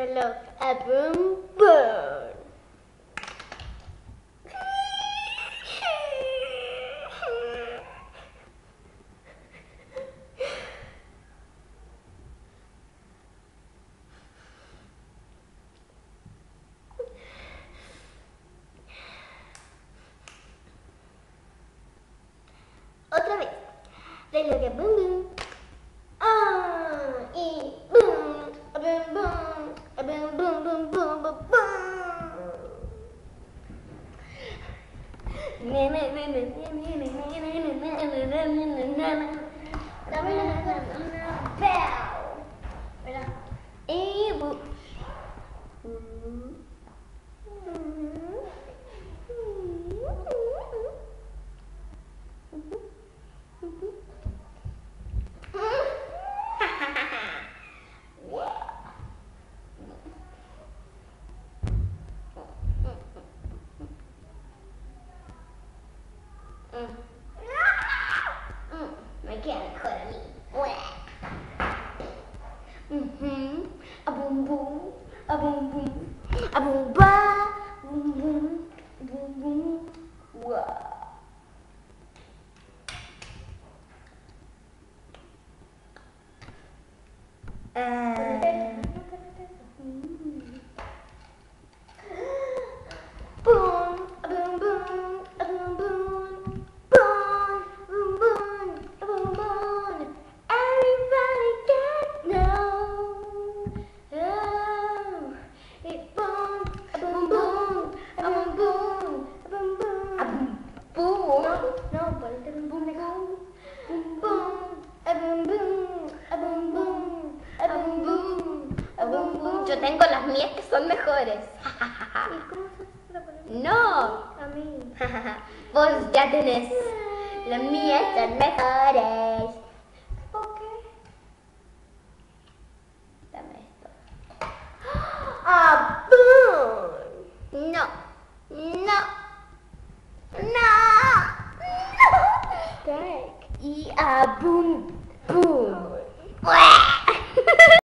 reloj a boom boom. Otra vez. Reloj a boom boom. Y boom, a boom boom, a boom boom boom boom boom boom. Y boom. Me queda mejor a mí. A boom boom, a boom boom, a boom ba, boom boom, boom boom, wow. Boom, a boom boom, a boom boom, boom, boom boom, a boom boom. Everybody get know. Oh, it boom, a boom boom, a boom boom, a boom boom, a boom boom. No, ponte boom boom de boom, boom boom, a boom boom, a boom boom, a boom boom, a boom boom. Yo tengo las mías que son mejores. ¿Y cómo se hace la palabra? No. A mí. Vos ya tenés. Las mías son mejores. ¿Por qué? Dame esto. ¡Ah, boom! No. No. No. Craig. Y a boom boom.